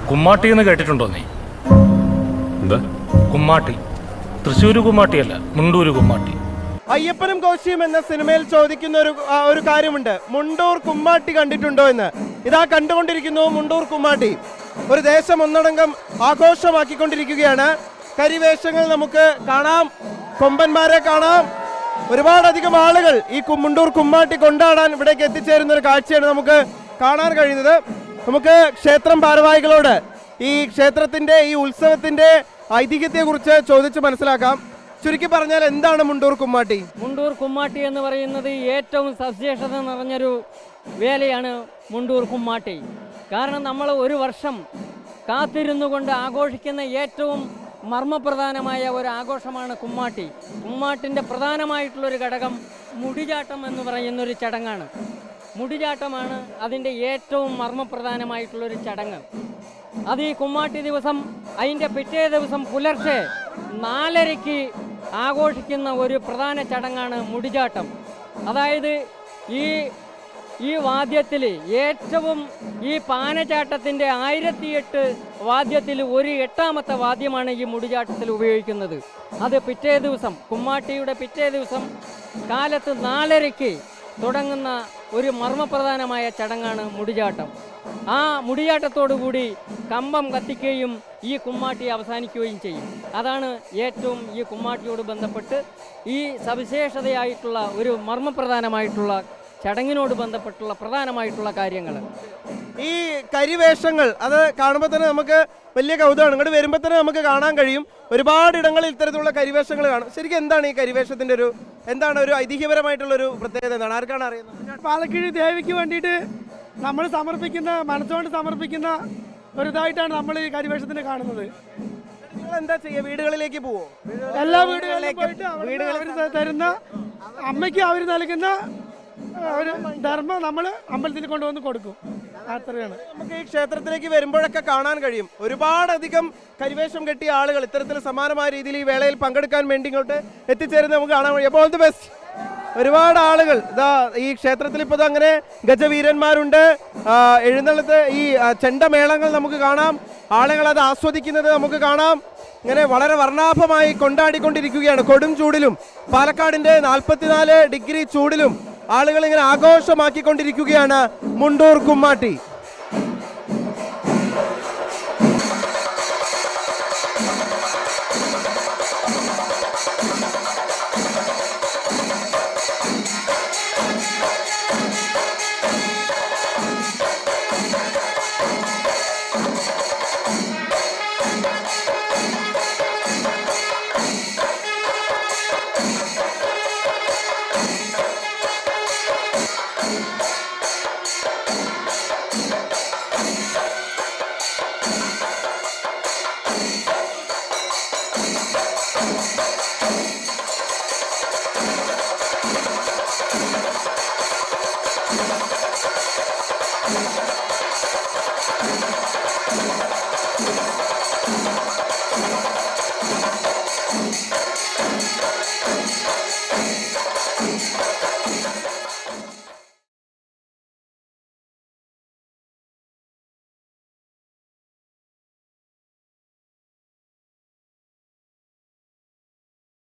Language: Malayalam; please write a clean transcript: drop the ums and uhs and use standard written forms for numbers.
കുമ്മാട്ടി എന്ന് കേട്ടിട്ടുണ്ടോ നീ? എന്താ കുമ്മാട്ടി? തൃശ്ശൂർ കുമ്മാട്ടിയല്ല, മുണ്ടൂര് കുമ്മാട്ടി. അയ്യപ്പനും കോശിയും എന്ന സിനിമയിൽ ചോദിക്കുന്ന ഒരു കാര്യമുണ്ട്, മുണ്ടൂർ കുമ്മാട്ടി കണ്ടിട്ടുണ്ടോ എന്ന്. ഇതാ കണ്ടുകൊണ്ടിരിക്കുന്നു മുണ്ടൂർ കുമ്മാട്ടി. ഒരു ദേശം ഒന്നടങ്കം ആഘോഷമാക്കിക്കൊണ്ടിരിക്കുകയാണ്. കരിവേഷങ്ങൾ നമുക്ക് കാണാം, കൊമ്പന്മാരെ കാണാം. ഒരുപാടധികം ആളുകൾ ഈ മുണ്ടൂർ കുമ്മാട്ടി കൊണ്ടാടാൻ ഇവിടേക്ക് എത്തിച്ചേരുന്ന ഒരു കാഴ്ചയാണ് നമുക്ക് കാണാൻ കഴിയുന്നത്. നമുക്ക് ക്ഷേത്രം ഭാരവാഹികളോട് ഈ ക്ഷേത്രത്തിന്റെ ഈ ഉത്സവത്തിന്റെ ഐതിഹ്യത്തെക്കുറിച്ച് ചോദിച്ച് മനസ്സിലാക്കാം. ചുരുക്കി പറഞ്ഞാൽ എന്താണ് മുണ്ടൂർ കുമ്മാട്ടി? മുണ്ടൂർ കുമ്മാട്ടി എന്ന് പറയുന്നത് ഏറ്റവും സവിശേഷത നിറഞ്ഞൊരു വേലയാണ് മുണ്ടൂർ കുമ്മാട്ടി. കാരണം നമ്മൾ ഒരു വർഷം കാത്തിരുന്നു കൊണ്ട് ആഘോഷിക്കുന്ന ഏറ്റവും മർമ്മപ്രധാനമായ ഒരു ആഘോഷമാണ് കുമ്മാട്ടി. കുമ്മാട്ടിൻ്റെ പ്രധാനമായിട്ടുള്ളൊരു ഘടകം മുടിചാട്ടം എന്ന് പറയുന്നൊരു ചടങ്ങാണ്. മുടിചാട്ടമാണ് അതിൻ്റെ ഏറ്റവും മർമ്മപ്രധാനമായിട്ടുള്ളൊരു ചടങ്ങ്. അത് ഈ കുമ്മാട്ടി ദിവസം, അതിൻ്റെ പിറ്റേ ദിവസം പുലർച്ചെ 4:30 ആഘോഷിക്കുന്ന ഒരു പ്രധാന ചടങ്ങാണ് മുടിചാട്ടം. അതായത് ഈ വാദ്യത്തിൽ ഏറ്റവും ഈ പാനചാട്ടത്തിൻ്റെ 1008 വാദ്യത്തിൽ ഒരു 8ാമത്തെ വാദ്യമാണ് ഈ മുടിചാട്ടത്തിൽ ഉപയോഗിക്കുന്നത്. അത് പിറ്റേ ദിവസം, കുമ്മാട്ടിയുടെ പിറ്റേ ദിവസം കാലത്ത് 4:30 തുടങ്ങുന്ന ഒരു മർമ്മപ്രധാനമായ ചടങ്ങാണ് മുടിചാട്ടം. ആ മുടിചാട്ടത്തോടുകൂടി കമ്പം കത്തിക്കുകയും ഈ കുമ്മാട്ടി അവസാനിക്കുകയും ചെയ്യും. അതാണ് ഏറ്റവും ഈ കുമ്മാട്ടിയോട് ബന്ധപ്പെട്ട് ഈ സവിശേഷതയായിട്ടുള്ള ഒരു മർമ്മപ്രധാനമായിട്ടുള്ള ചടങ്ങിനോട് ബന്ധപ്പെട്ടുള്ള പ്രധാനമായിട്ടുള്ള കാര്യങ്ങൾ. ഈ കരിവേഷങ്ങൾ അത് കാണുമ്പോൾ തന്നെ നമുക്ക് വലിയ കൗതുകമാണ്. ഇങ്ങോട്ട് വരുമ്പോൾ തന്നെ നമുക്ക് കാണാൻ കഴിയും ഒരുപാട് ഇടങ്ങളിൽ ഇത്തരത്തിലുള്ള കരിവേഷങ്ങൾ കാണും. ശരിക്കും എന്താണ് ഈ കരിവേഷത്തിൻ്റെ എന്താണ് ഒരു ഐതിഹ്യപരമായിട്ടുള്ളൊരു പ്രത്യേകത? എന്താണ്, ആർക്കാണ് അറിയുന്നത്? പാലക്കിഴി ദേവിക്ക് വേണ്ടിയിട്ട് നമ്മൾ സമർപ്പിക്കുന്ന, മനസ്സുകൊണ്ട് സമർപ്പിക്കുന്ന ഒരു ഇതായിട്ടാണ് നമ്മൾ ഈ കരിവേഷത്തിന് കാണുന്നത്. നിങ്ങൾ എന്താ ചെയ്യുക? വീടുകളിലേക്ക് പോവോ? എല്ലാ വീടുകളിലേക്ക് പോയിട്ട് അവർ തരുന്ന അമ്മയ്ക്ക് അവർ നൽകുന്ന ഒരു ധർമ്മം നമ്മൾ അമ്പലത്തിൽ കൊണ്ടുവന്ന് കൊടുക്കും. അത്രയാണ്. നമുക്ക് ഈ ക്ഷേത്രത്തിലേക്ക് വരുമ്പോഴൊക്കെ കാണാൻ കഴിയും ഒരുപാടധികം കരിവേഷം കെട്ടിയ ആളുകൾ ഇത്തരത്തിൽ സമാനമായ രീതിയിൽ ഈ വേളയിൽ പങ്കെടുക്കാൻ വേണ്ടി ഇങ്ങോട്ട് എത്തിച്ചേരുന്നത് നമുക്ക് കാണാൻ കഴിയും. അപ്പോൾ ഓൾ ദി ബെസ്റ്റ്. ഒരുപാട് ആളുകൾ ഇതാ ഈ ക്ഷേത്രത്തിൽ ഇപ്പോൾ അങ്ങനെ ഗജവീരന്മാരുണ്ട്. എഴുന്നള്ളത്ത് ഈ ചെണ്ടമേളങ്ങൾ നമുക്ക് കാണാം. ആളുകൾ അത് ആസ്വദിക്കുന്നത് നമുക്ക് കാണാം. ഇങ്ങനെ വളരെ വർണ്ണാഭമായി കൊണ്ടാടിക്കൊണ്ടിരിക്കുകയാണ്. കൊടും ചൂടിലും പാലക്കാടിൻ്റെ 44 ഡിഗ്രി ചൂടിലും ആളുകൾ ഇങ്ങനെ ആഘോഷമാക്കിക്കൊണ്ടിരിക്കുകയാണ് മുണ്ടൂർ കുമ്മാട്ടി.